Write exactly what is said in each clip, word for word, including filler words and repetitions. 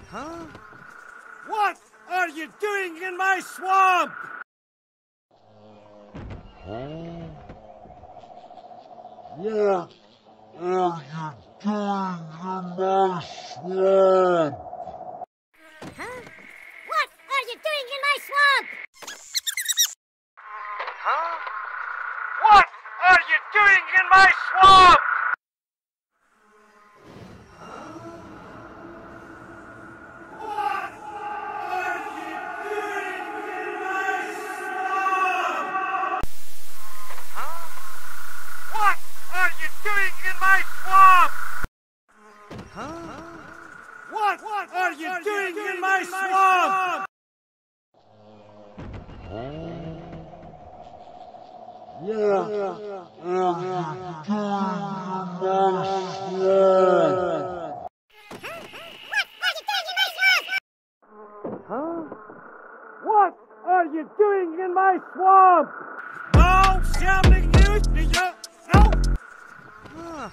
Huh? What are you doing in my swamp? Huh? What are you doing in my swamp? Huh? What are you doing in my swamp? Huh? What are you doing in my swamp? What are you doing in my swamp? Huh? What are you doing in my swamp? Huh? What are you doing in my swamp? Huh? What are you doing in my swamp? No, something new. No. Ah.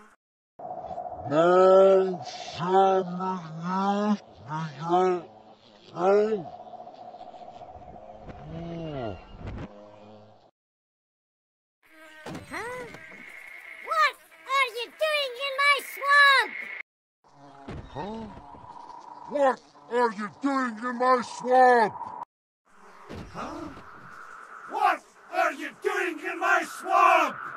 No, something new. Hey. Huh? What are you doing in my swamp? Huh? What are you doing in my swamp? Huh? What are you doing in my swamp?